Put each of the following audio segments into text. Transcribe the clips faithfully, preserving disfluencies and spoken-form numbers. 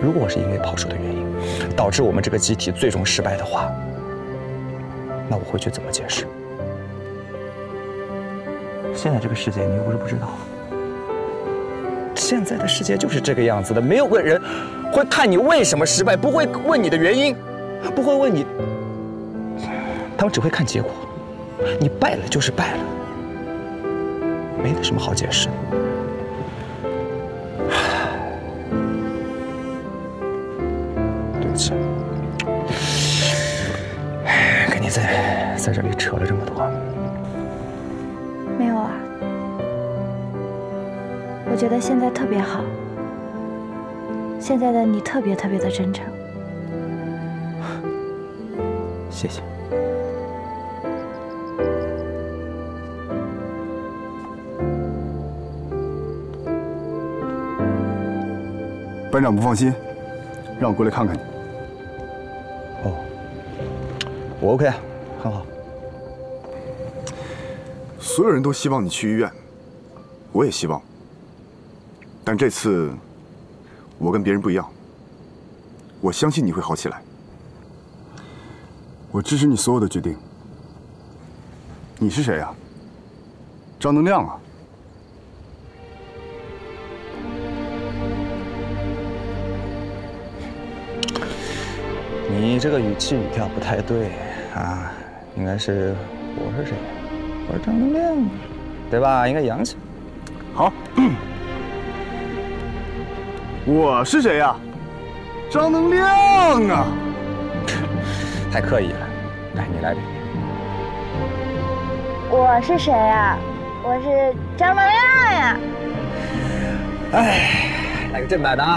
如果我是因为跑输的原因，导致我们这个集体最终失败的话，那我会去怎么解释？现在这个世界你又不是不知道，现在的世界就是这个样子的，没有个人会看你为什么失败，不会问你的原因，不会问你，他们只会看结果。你败了就是败了，没得什么好解释的。对不起，跟你在在这里扯了这么多。 没有啊，我觉得现在特别好，现在的你特别特别的真诚。 谢谢。 班长不放心，让我过来看看你。 哦，我 OK， 很好。 所有人都希望你去医院，我也希望。但这次，我跟别人不一样。我相信你会好起来。我支持你所有的决定。你是谁呀？张能亮啊。 你这个语气语调不太对啊，应该是我是谁？我是张能亮，对吧？应该洋气。 好，我是谁呀？张能亮啊！ 太刻意了，来，你来点。 我是谁呀？我是张能亮呀！ 哎，来个正版的啊！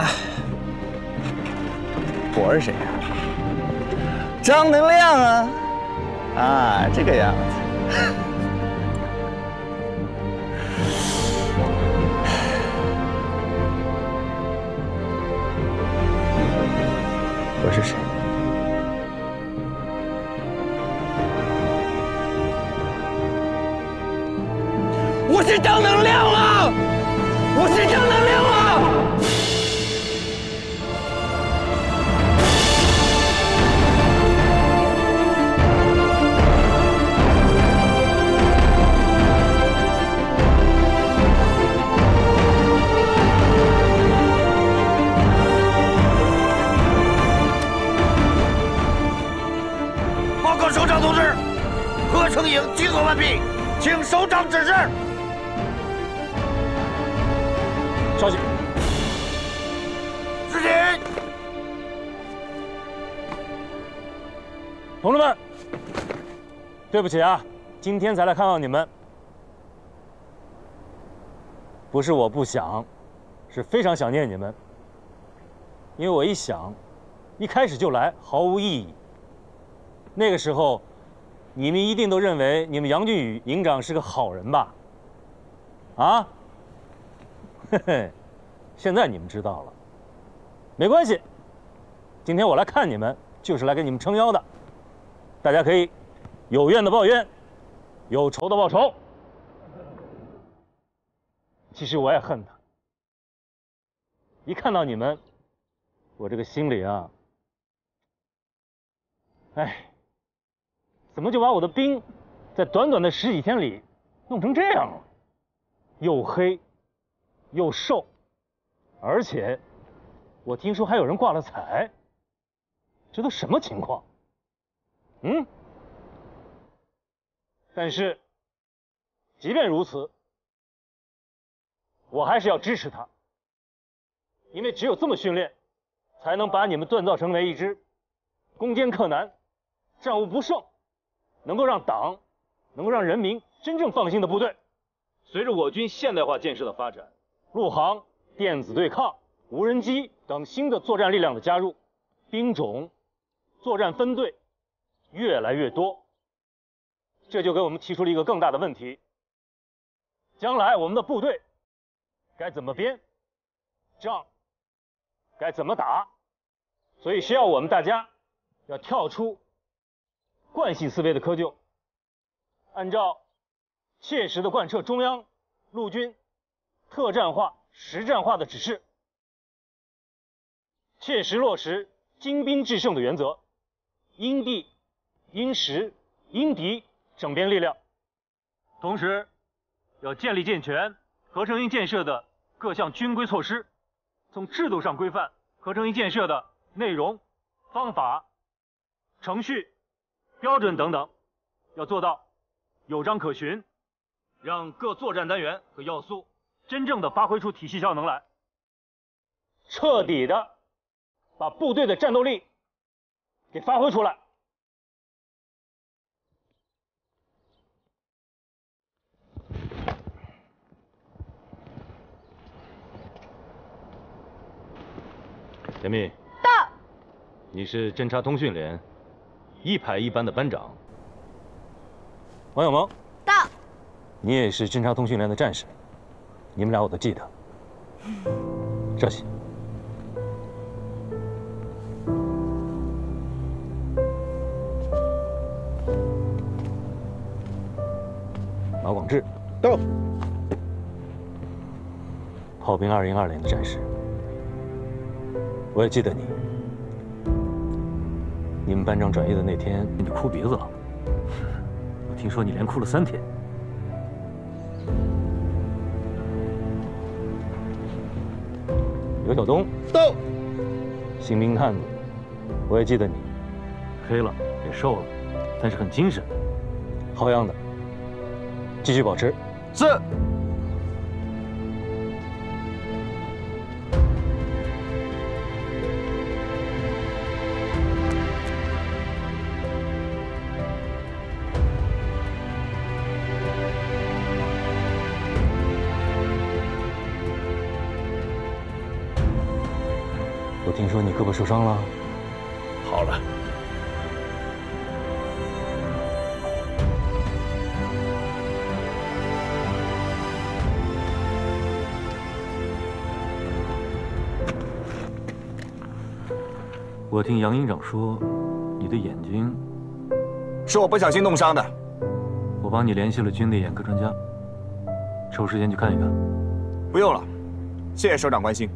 我是谁呀？ 张能亮啊，啊，这个样子。我是谁？我是张能亮啊！我是张能亮啊！ 首长同志，贺成营集合完毕，请首长指示。 稍息。 执行。 同志们，对不起啊，今天才来看望你们，不是我不想，是非常想念你们。因为我一想，一开始就来毫无意义。 那个时候，你们一定都认为你们杨俊宇营长是个好人吧？啊？嘿嘿，现在你们知道了，没关系。今天我来看你们，就是来给你们撑腰的。大家可以有怨的报怨，有仇的报仇。其实我也恨他，一看到你们，我这个心里啊，哎。 怎么就把我的兵，在短短的十几天里弄成这样了？又黑，又瘦，而且我听说还有人挂了彩，这都什么情况？嗯？但是，即便如此，我还是要支持他，因为只有这么训练，才能把你们锻造成为一支攻坚克难、战无不胜。 能够让党，能够让人民真正放心的部队。随着我军现代化建设的发展，陆航、电子对抗、无人机等新的作战力量的加入，兵种、作战分队越来越多，这就给我们提出了一个更大的问题：将来我们的部队该怎么编，仗该怎么打？所以需要我们大家要跳出 惯性思维的窠臼，按照切实的贯彻中央陆军特战化、实战化的指示， 切实落实精兵制胜的原则，因地、因时、因敌整编力量，同时要建立健全合成营建设的各项军规措施，从制度上规范合成营建设的内容、方法、程序、标准等等，要做到有章可循，让各作战单元和要素真正的发挥出体系效能来，彻底的把部队的战斗力给发挥出来。田密， 到。 你是侦察通讯连一排一班的班长。王有萌， 到。 你也是侦察通讯连的战士，你们俩我都记得。稍息。马广志， 到。 炮兵二营二连的战士，我也记得你。你们班长转业的那天，你哭鼻子了。我听说你连哭了三天。刘晓东， 到。 新兵探子，我也记得你，黑了也瘦了，但是很精神，好样的，继续保持。 是。 我听说你胳膊受伤了， 好了。 我听杨营长说，你的眼睛是我不小心弄伤的。 我帮你联系了军内眼科专家，抽时间去看一看。 不用了，谢谢首长关心。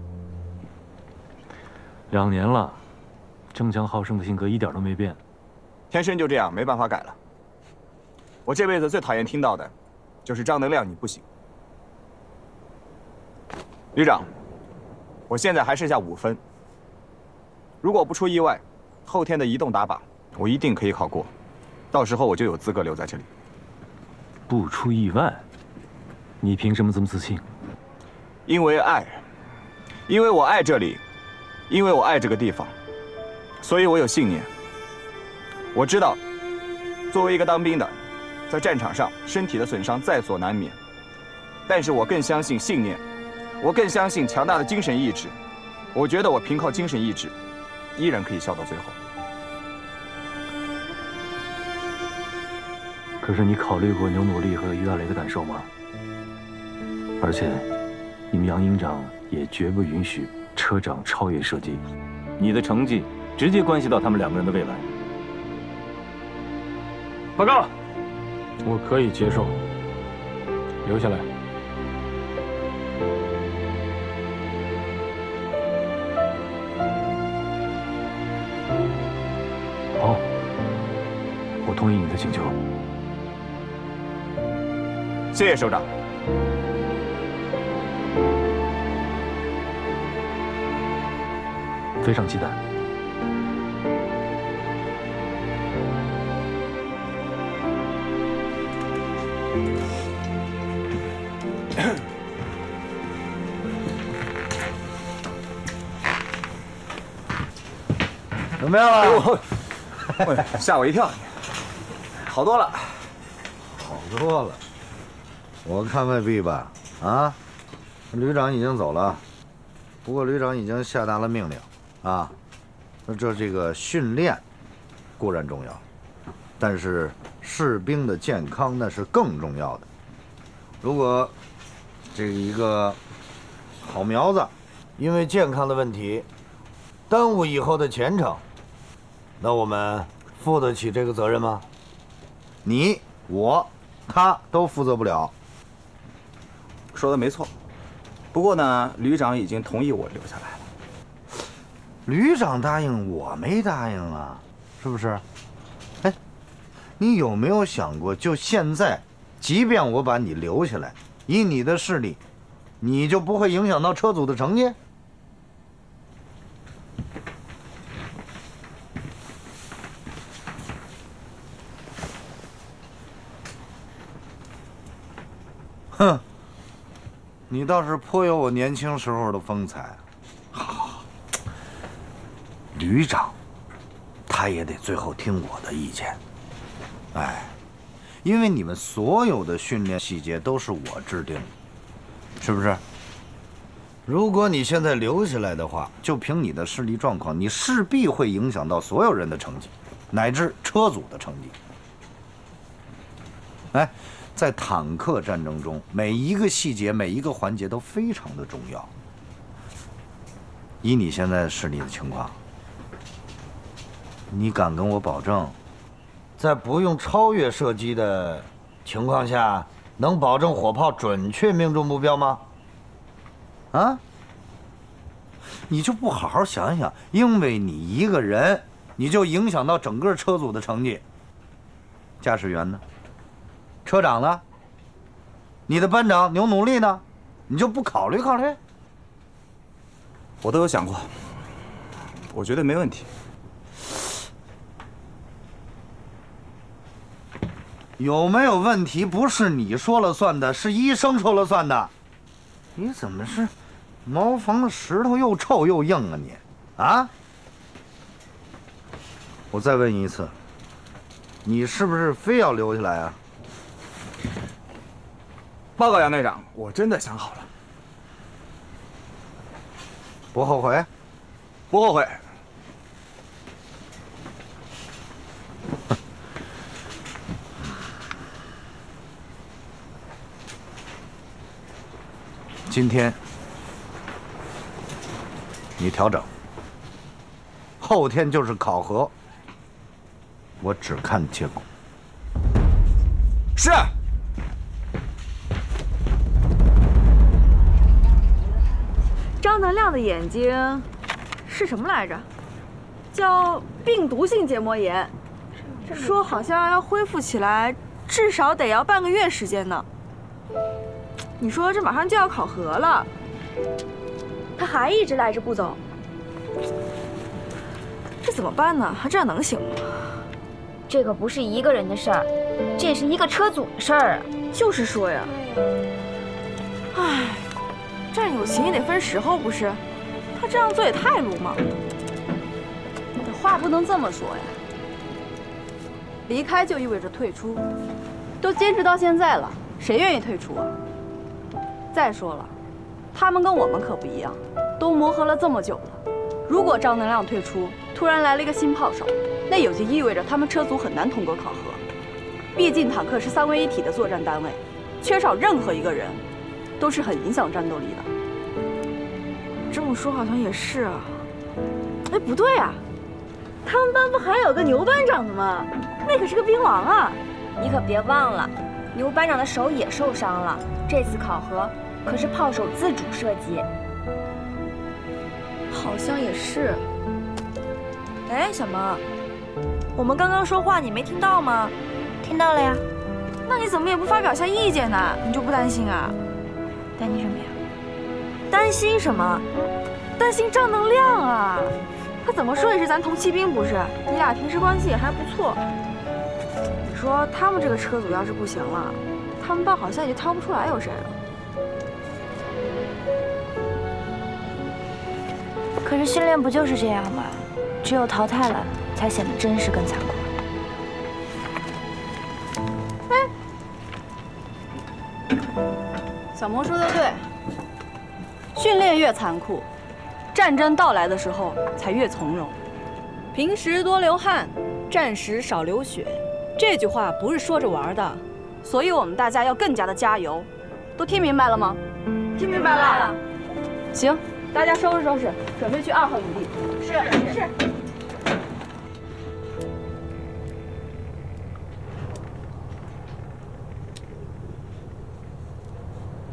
两年了，争强好胜的性格一点都没变。 天生就这样，没办法改了。我这辈子最讨厌听到的，就是张能亮你不行。旅长，我现在还剩下五分。如果不出意外，后天的移动打靶，我一定可以考过，到时候我就有资格留在这里。 不出意外，你凭什么这么自信？ 因为爱，因为我爱这里，因为我爱这个地方，所以我有信念。我知道，作为一个当兵的，在战场上身体的损伤在所难免，但是我更相信信念，我更相信强大的精神意志。我觉得我凭靠精神意志，依然可以笑到最后。 可是你考虑过牛努力和于亚雷的感受吗？而且，你们杨营长也绝不允许车长超越射击。你的成绩直接关系到他们两个人的未来。报告，我可以接受。留下来。好，我同意你的请求。 谢谢首长。 非常期待。 怎么样了？ 哎，吓我一跳，好多了， 好多了。我看未必吧。啊，旅长已经走了，不过旅长已经下达了命令，啊，那这这个训练固然重要，但是士兵的健康那是更重要的。如果这一个好苗子因为健康的问题耽误以后的前程，那我们负得起这个责任吗？你、我、他都负责不了。 说的没错。不过呢，旅长已经同意我留下来了。 旅长答应，我没答应啊，是不是？哎，你有没有想过，就现在，即便我把你留下来，以你的势力，你就不会影响到车组的成绩？哼，你倒是颇有我年轻时候的风采。好，旅长，他也得最后听我的意见。哎，因为你们所有的训练细节都是我制定的，是不是？如果你现在留下来的话，就凭你的视力状况，你势必会影响到所有人的成绩，乃至车组的成绩。哎。在坦克战争中，每一个细节、每一个环节都非常的重要。以你现在势力的情况，你敢跟我保证，在不用超越射击的情况下，能保证火炮准确命中目标吗？啊？你就不好好想想，因为你一个人，你就影响到整个车组的成绩。驾驶员呢？车长呢？你的班长牛努力呢？你就不考虑考虑？ 我都有想过，我觉得没问题。 有没有问题不是你说了算的，是医生说了算的。你怎么是茅房的石头又臭又硬啊你？啊？我再问你一次，你是不是非要留下来啊？ 报告杨队长，我真的想好了， 不后悔？ 不后悔。 今天你调整，后天就是考核，我只看结果。 是。 张能亮的眼睛是什么来着？叫病毒性结膜炎，说好像要恢复起来，至少得要半个月时间呢。你说这马上就要考核了，他还一直赖着不走，这怎么办呢？他这样能行吗？ 这可不是一个人的事儿，这也是一个车组的事儿啊。 就是说呀，唉。战友情也得分时候，不是？他这样做也太鲁莽了。话不能这么说呀。离开就意味着退出，都坚持到现在了，谁愿意退出啊？再说了，他们跟我们可不一样，都磨合了这么久了。如果张能亮退出，突然来了一个新炮手，那也就意味着他们车组很难通过考核。毕竟坦克是三位一体的作战单位，缺少任何一个人。都是很影响战斗力的。这么说好像也是啊。哎，不对啊，他们班不还有个牛班长的吗？那可是个兵王啊！ 你可别忘了，牛班长的手也受伤了。这次考核可是炮手自主射击。 好像也是。哎，小萌，我们刚刚说话你没听到吗？ 听到了呀。 那你怎么也不发表下意见呢？你就不担心啊？ 担心什么呀？ 担心什么？担心张能亮啊！他怎么说也是咱同期兵不是？你俩平时关系也还不错。你说他们这个车组要是不行了，他们班好像也就挑不出来有谁了。 可是训练不就是这样吗？只有淘汰了，才显得真实更残酷。 小萌说的对，训练越残酷，战争到来的时候才越从容。平时多流汗，战时少流血，这句话不是说着玩的，所以我们大家要更加的加油。都听明白了吗？听明白了。行，大家收拾收拾，准备去二号营地。是是。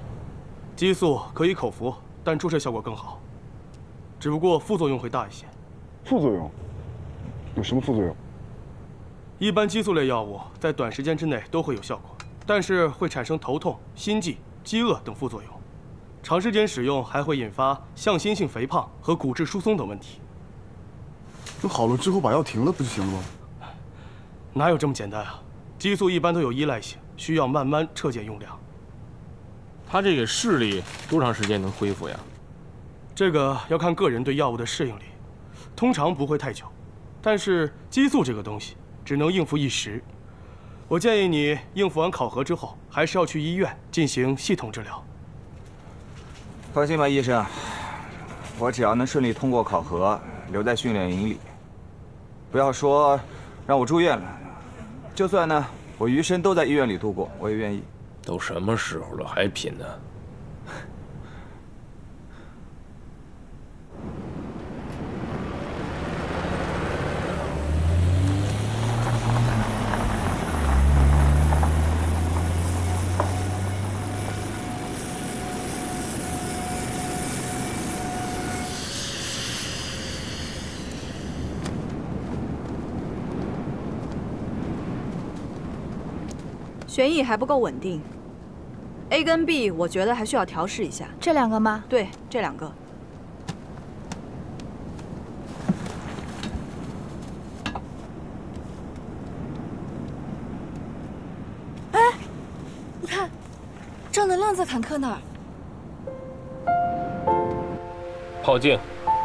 激素可以口服，但注射效果更好，只不过副作用会大一些。 副作用？有什么副作用？ 一般激素类药物在短时间之内都会有效果，但是会产生头痛、心悸、饥饿等副作用。长时间使用还会引发向心性肥胖和骨质疏松等问题。 那好了之后把药停了不就行了吗？ 哪有这么简单啊？激素一般都有依赖性，需要慢慢彻减用量。 他这个视力多长时间能恢复呀？ 这个要看个人对药物的适应力，通常不会太久。但是激素这个东西只能应付一时。我建议你应付完考核之后，还是要去医院进行系统治疗。 放心吧，医生，我只要能顺利通过考核，留在训练营里，不要说让我住院了，就算呢我余生都在医院里度过，我也愿意。 都什么时候了还拼呢？ 旋翼还不够稳定 ，A 跟 B 我觉得还需要调试一下。 这两个吗？ 对，这两个。 哎，你看，正能量在坦克那儿。 炮镜，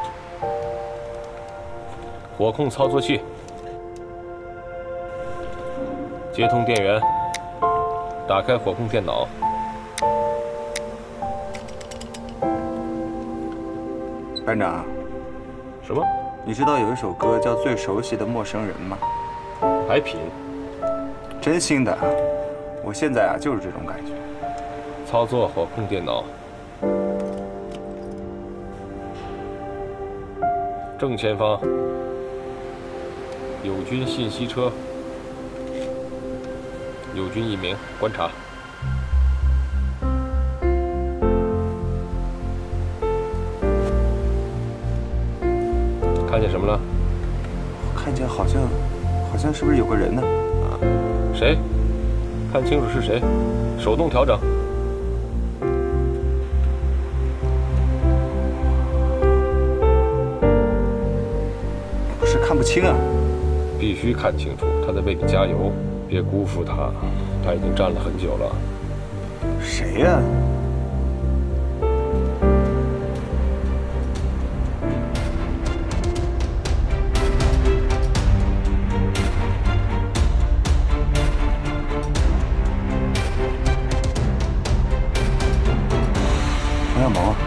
火控操作器，接通电源。打开火控电脑。 班长， 什么？ 你知道有一首歌叫《最熟悉的陌生人》吗？ 还品？ 真心的，我现在啊就是这种感觉。 操作火控电脑。正前方友军信息车。友军一名，观察。看见什么了？ 我看见好像，好像是不是有个人呢？ 谁？看清楚是谁，手动调整。 不是看不清啊。 必须看清楚，他在为你加油。别辜负他，他已经站了很久了。 谁呀？王小毛。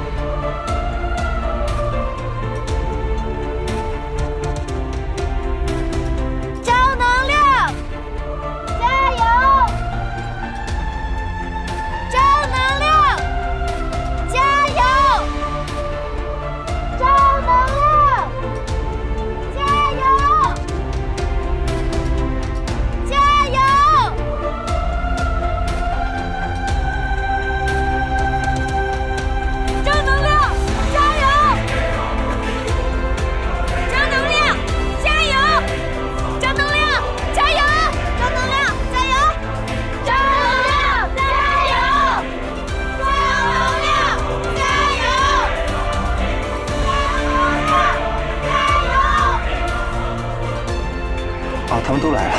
他们都来了。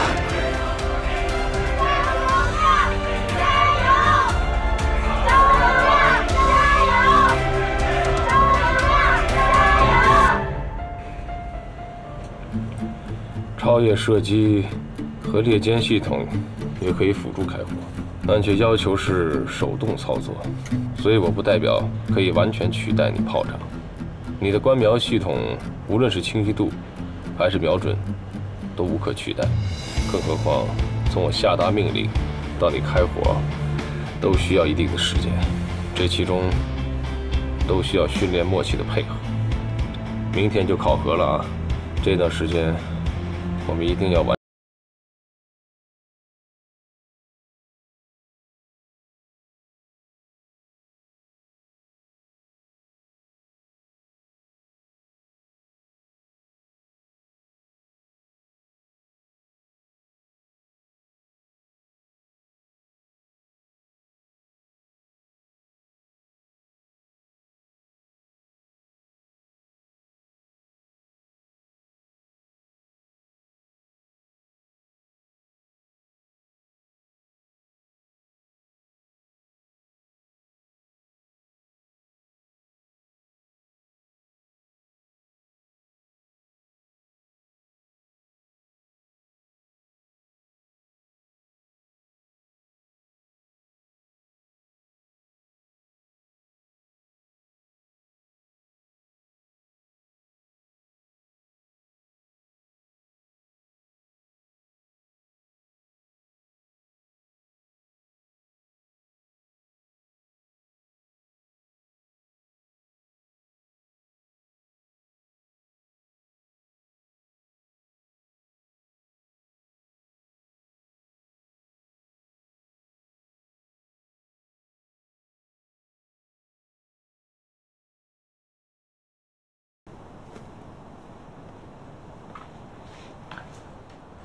超越射击和猎歼系统也可以辅助开火，但却要求是手动操作，所以我不代表可以完全取代你炮长。你的观瞄系统，无论是清晰度还是瞄准，都无可取代。更何况，从我下达命令到你开火，都需要一定的时间，这其中都需要训练默契的配合。明天就考核了啊，这段时间我们一定要完。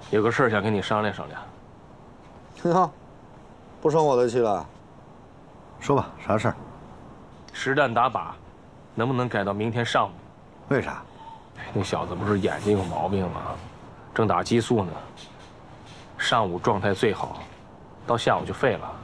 有个事儿想跟你商量商量。 哟，不生我的气了。说吧，啥事儿？ 实弹打靶，能不能改到明天上午？ 为啥？ 那小子不是眼睛有毛病吗？正打激素呢。上午状态最好，到下午就废了。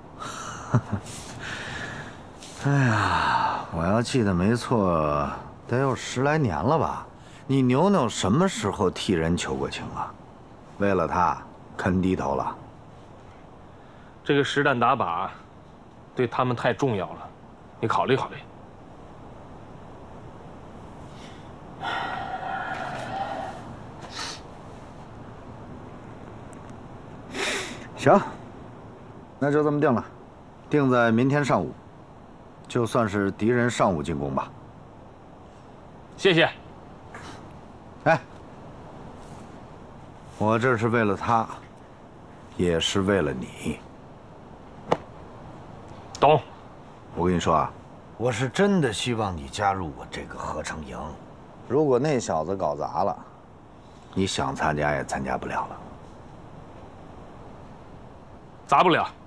哎呀，我要记得没错，得有十来年了吧？你牛牛什么时候替人求过情啊？为了他，肯低头了？ 这个实弹打靶，对他们太重要了，你考虑考虑。 行，那就这么定了，定在明天上午，就算是敌人上午进攻吧。 谢谢。 哎，我这是为了他，也是为了你。 懂。 我跟你说啊，我是真的希望你加入我这个合成营。如果那小子搞砸了，你想参加也参加不了了。 砸不了。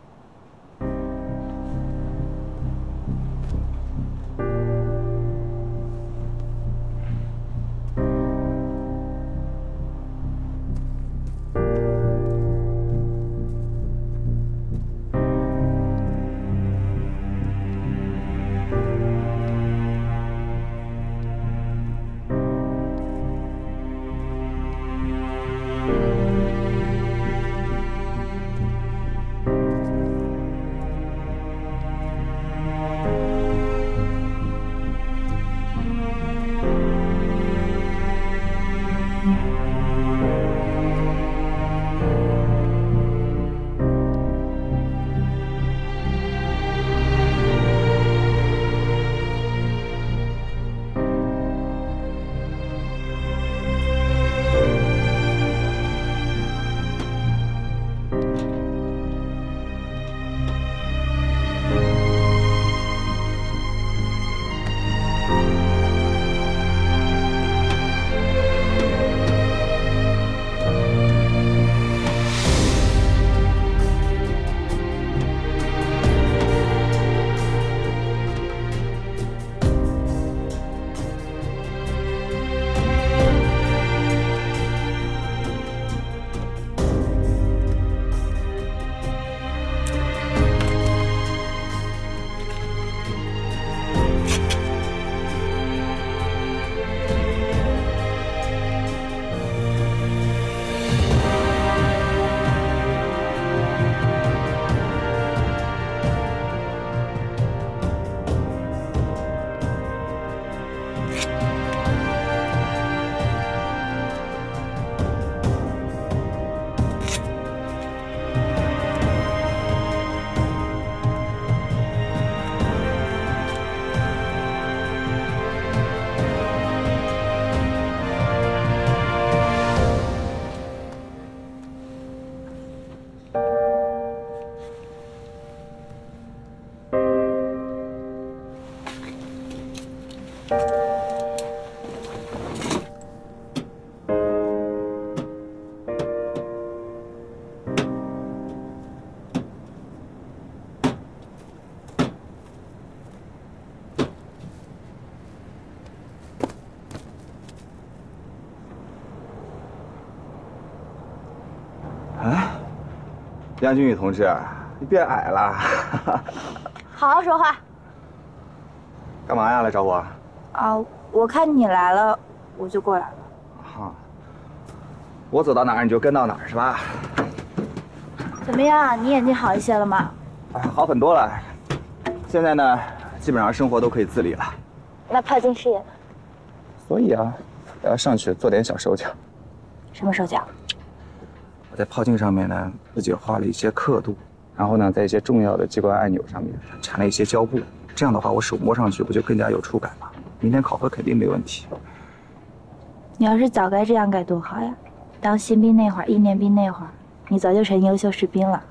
杨俊宇同志，你变矮了。 好好说话。 干嘛呀？来找我？ 啊，我看你来了，我就过来了。 哈，我走到哪儿你就跟到哪儿是吧？ 怎么样？你眼睛好一些了吗？ 哎，好很多了。现在呢，基本上生活都可以自理了。 那泡镜事业呢？ 所以啊，我要上去做点小手脚。 什么手脚？ 我在泡镜上面呢，自己画了一些刻度，然后呢，在一些重要的机关按钮上面缠了一些胶布。这样的话，我手摸上去不就更加有触感吗？明天考核肯定没问题。 你要是早该这样该多好呀！当新兵那会儿，一年兵那会儿，你早就成优秀士兵了。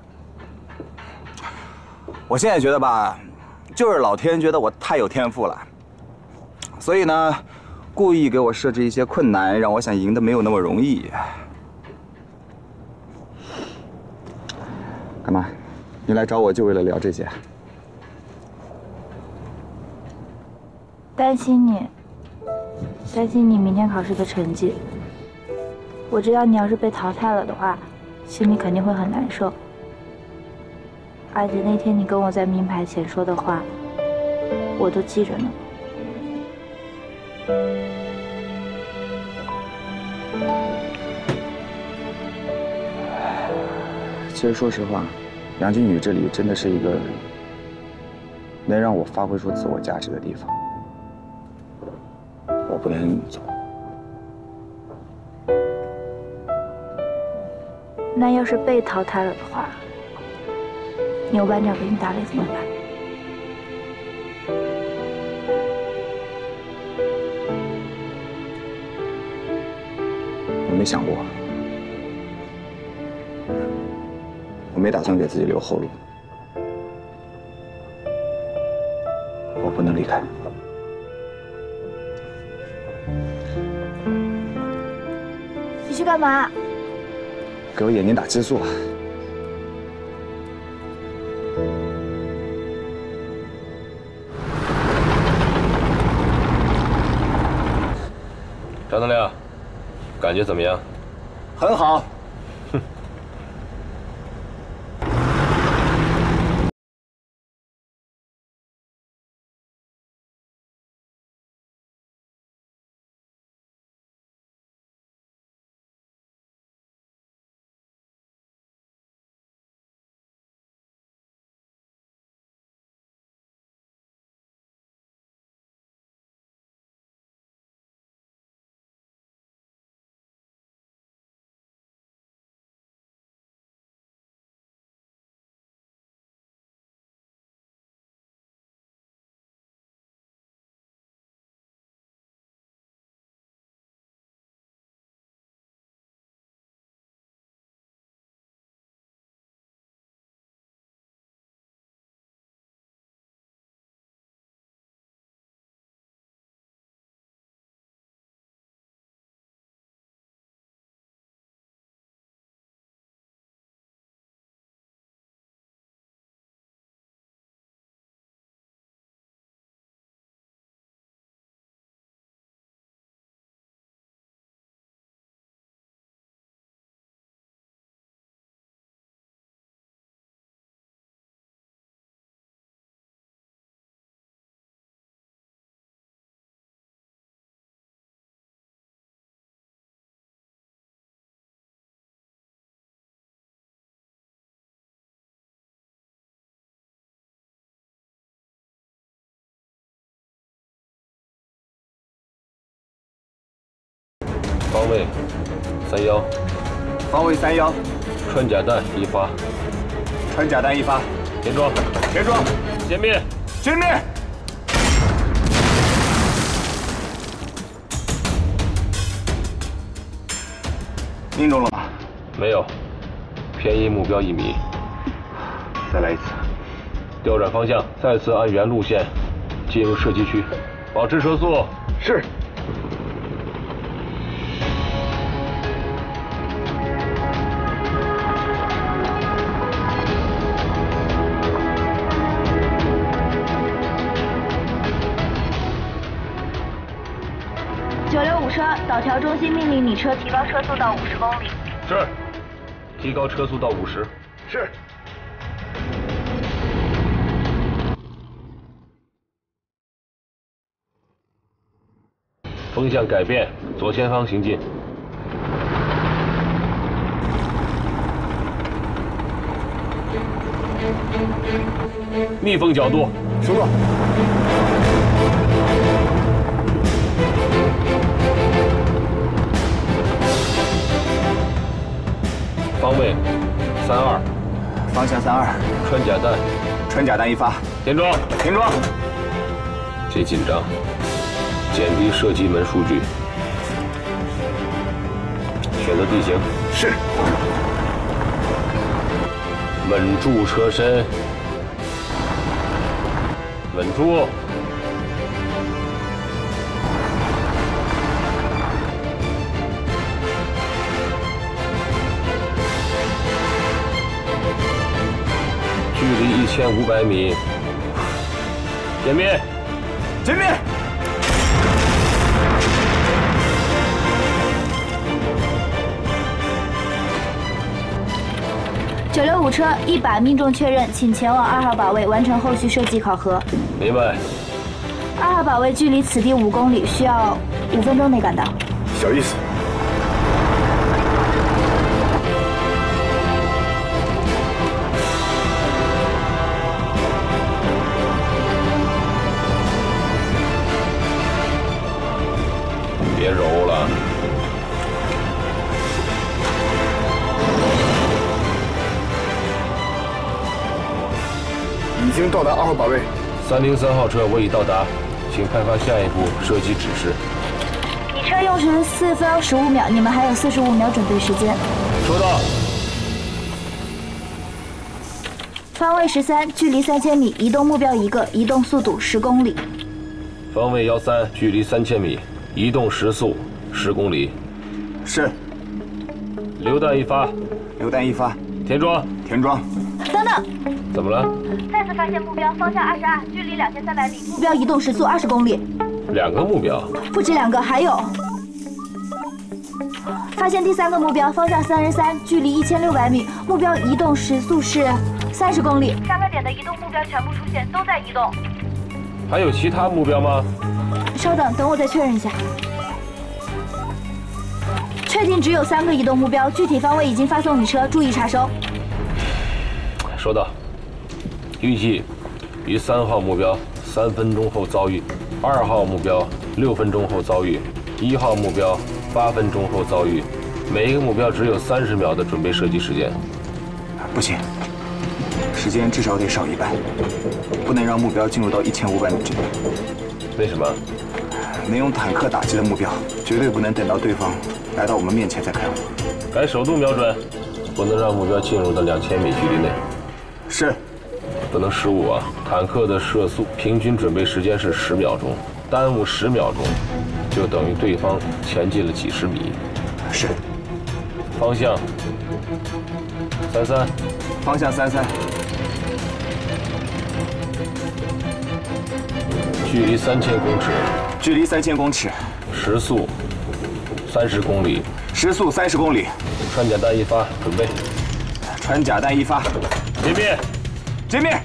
我现在觉得吧，就是老天觉得我太有天赋了，所以呢，故意给我设置一些困难，让我想赢得没有那么容易。 你来找我就为了聊这些？ 担心你，担心你明天考试的成绩。我知道你要是被淘汰了的话，心里肯定会很难受。而且那天你跟我在名牌前说的话，我都记着呢。 其实说实话，杨靖宇这里真的是一个能让我发挥出自我价值的地方。我不能走。 那要是被淘汰了的话，牛班长给你打脸怎么办？ 我没想过，我没打算给自己留后路，我不能离开。 你去干嘛？ 给我眼睛打激素啊！ 张德亮，感觉怎么样？ 很好。 哼。方位三幺， 方位三幺， 穿甲弹一发， 穿甲弹一发， 填装， 填装， 歼灭， 歼灭。命中了吗？ 没有，偏移目标一米。 再来一次， 调转方向，再次按原路线进入射击区，保持车速。 是。 九六五车，导调中心命令你车提高车速到五十公里。 是，提高车速到五十。 是。 风向改变，左前方行进。逆风角度， 收到。 方位三二， 方向三二， 穿甲弹， 穿甲弹一发， 填装， 填装。 别紧张，减低射击门数据，选择地形。 是。 稳住车身，稳住。距千五百米。歼灭！ 歼灭！ 九六五车一把命中确认，请前往二号靶位完成后续射击考核。 明白。 二号靶位距离此地五公里，需要五分钟内赶到。 小意思。 别揉了。 已经到达二号靶位。 三零三号车，我已到达，请派发下一步射击指示。 你车用时四分十五秒，你们还有四十五秒准备时间。 收到。 方位十三，距离三千米，移动目标一个，移动速度十公里。 方位幺三，距离三千米，移动时速十公里。 是。 榴弹一发。 榴弹一发。 填装。 填装。 等等。 怎么了？ 再次发现目标，方向二十二，距离两千三百米，目标移动时速二十公里。 两个目标？ 不止两个，还有。发现第三个目标，方向三十三，距离一千六百米，目标移动时速是三十公里。三个点的移动目标全部出现，都在移动。 还有其他目标吗？ 稍等，等我再确认一下。确定只有三个移动目标，具体方位已经发送你车，注意查收。 收到。预计于三号目标三分钟后遭遇，二号目标六分钟后遭遇，一号目标八分钟后遭遇。每一个目标只有三十秒的准备射击时间。 不行，时间至少得少一半，不能让目标进入到一千五百米之内。 为什么？ 能用坦克打击的目标，绝对不能等到对方来到我们面前再开火。 改手动瞄准，不能让目标进入到两千米距离内。 是。 不能失误啊！坦克的射速平均准备时间是十秒钟，耽误十秒钟，就等于对方前进了几十米。 是。 方向三三。 方向三三。 距离三千公尺。 距离三千公尺。 时速三十公里。 时速三十公里。 穿甲弹一发，准备。 穿甲弹一发。 歼灭。 歼灭！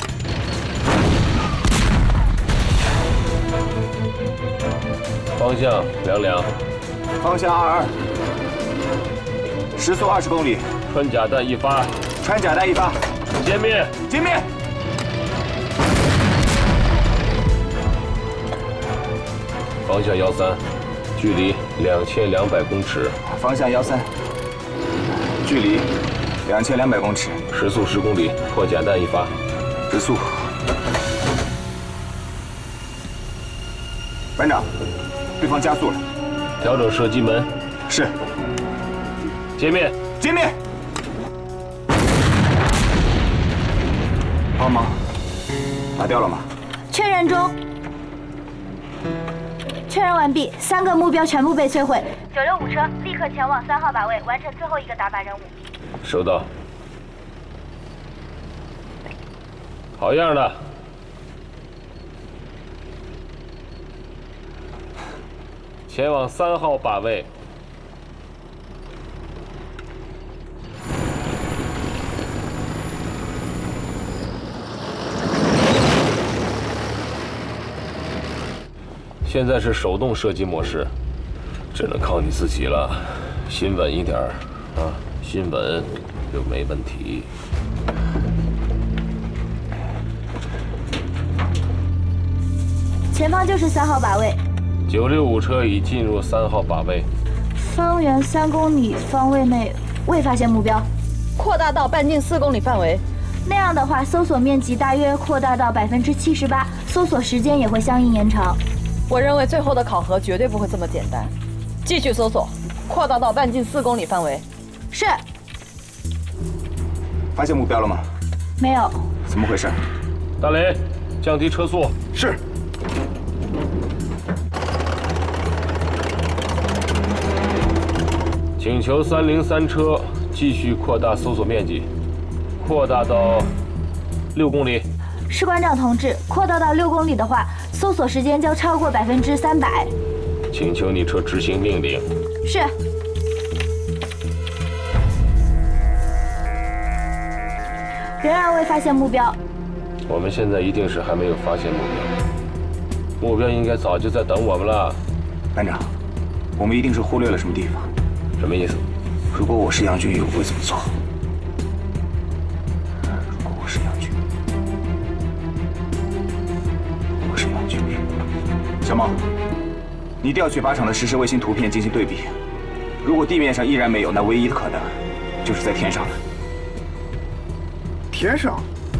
方向两两。 方向二二。时速二十公里。 穿甲弹一发。 穿甲弹一发。 歼灭！ 歼灭！ 方向幺三，距离两千两百公尺。 方向幺三，距离两千两百公尺。 时速十公里，破甲弹一发。 时速。班长，对方加速了。 调整射击门。 是。 歼灭！ 歼灭！帮忙，打掉了吗？ 确认中。确认完毕，三个目标全部被摧毁。九六五车立刻前往三号靶位，完成最后一个打靶任务。 收到。好样的！前往三号靶位。现在是手动射击模式，只能靠你自己了，心稳一点啊，心稳就没问题。 前方就是三号靶位。 九六五车已进入三号靶位。 方圆三公里方位内未发现目标， 扩大到半径四公里范围。 那样的话，搜索面积大约扩大到百分之七十八，搜索时间也会相应延长。 我认为最后的考核绝对不会这么简单。继续搜索，扩大到半径四公里范围。 是。 发现目标了吗？ 没有。 怎么回事？ 大雷，降低车速。 是。 请求三零三车继续扩大搜索面积，扩大到六公里。 士官长同志，扩大到六公里的话，搜索时间将超过百分之三百。 请求你撤执行命令。 是。仍然未发现目标。 我们现在一定是还没有发现目标，目标应该早就在等我们了。 班长，我们一定是忽略了什么地方。 什么意思？ 如果我是杨俊宇，我会怎么做？如果我是杨俊宇，我是杨俊宇。小猫，你调取靶场的实时卫星图片进行对比。如果地面上依然没有，那唯一的可能就是在天上了。 天上？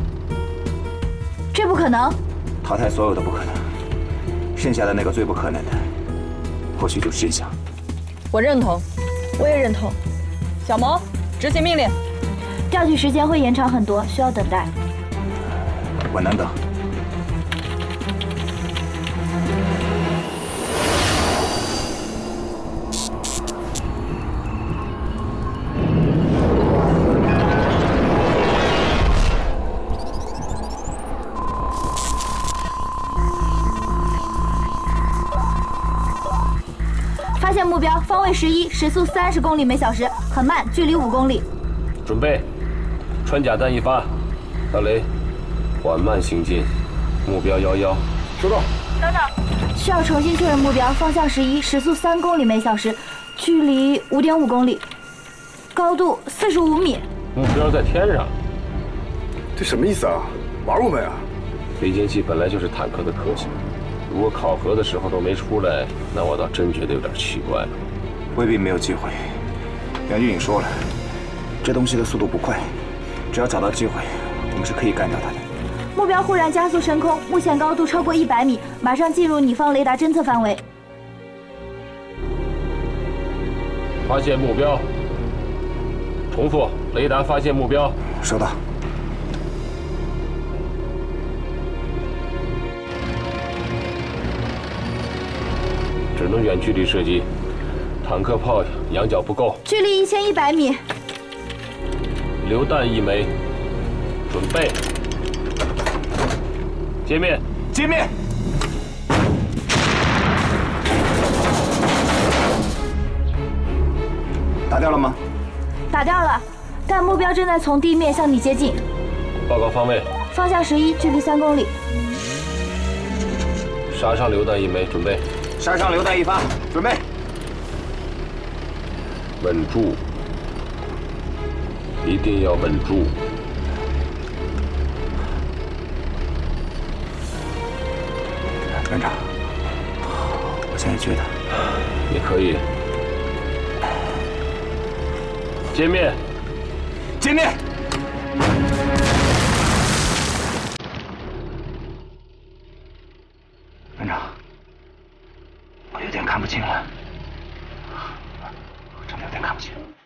这不可能。 淘汰所有的不可能，剩下的那个最不可能的，或许就是真相。 我认同，我也认同。小毛，执行命令。 调取时间会延长很多，需要等待。 我能等。 发现目标，方位十一，时速三十公里每小时，很慢，距离五公里。 准备，穿甲弹一发。大雷，缓慢行进，目标幺幺。 收到。 等等，需要重新确认目标，方向十一，时速三公里每小时，距离五点五公里，高度四十五米。 目标在天上。 这什么意思啊？玩我们啊？ 飞行器本来就是坦克的客气。如果考核的时候都没出来，那我倒真觉得有点奇怪了。 未必没有机会。杨俊颖说了，这东西的速度不快，只要找到机会，我们是可以干掉它的。 目标忽然加速升空，目前高度超过一百米，马上进入你方雷达侦测范围。 发现目标。重复，雷达发现目标。 收到。 只能远距离射击，坦克炮仰角不够。 距离一千一百米。 榴弹一枚，准备。歼灭！ 歼灭！打掉了吗？ 打掉了，但目标正在从地面向你接近。 报告方位。 方向十一，距离三公里。 杀伤榴弹一枚，准备。 杀伤榴弹一发，准备。 稳住，一定要稳住。 班长，我现在觉得你可以。歼灭！ 歼灭！班长。我有点看不清了，我真的有点看不清。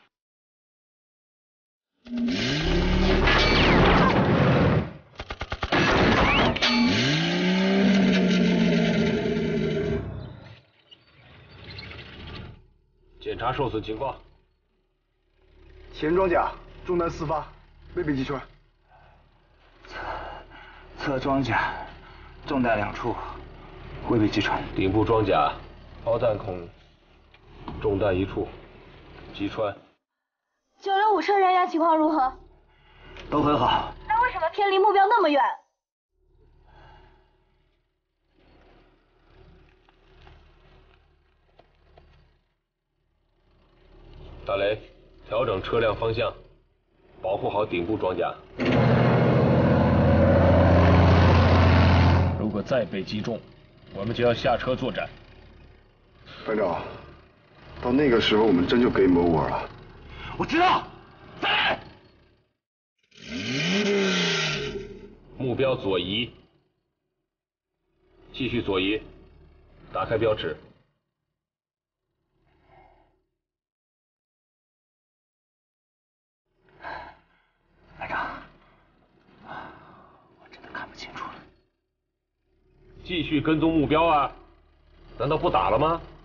检查受损情况。 前装甲中弹四发，未被击穿。 侧侧装甲中弹两处，未被击穿。 顶部装甲。炮弹孔中弹一处，击穿。 九六五车人员情况如何？ 都很好。 那为什么偏离目标那么远？ 大雷，调整车辆方向，保护好顶部装甲。如果再被击中，我们就要下车作战。 班长，到那个时候我们真就 game over 了。 我知道，再来。 目标左移，继续左移，打开标尺。 班长，我真的看不清楚了。 继续跟踪目标啊！难道不打了吗？